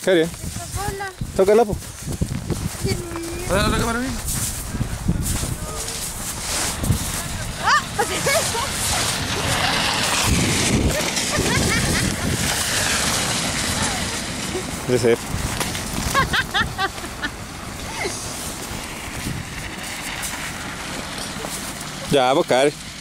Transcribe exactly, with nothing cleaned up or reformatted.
¿Qué haría? Tócala, po. ¿Puedes la cámara bien? De ser. Ya, pues, Cari.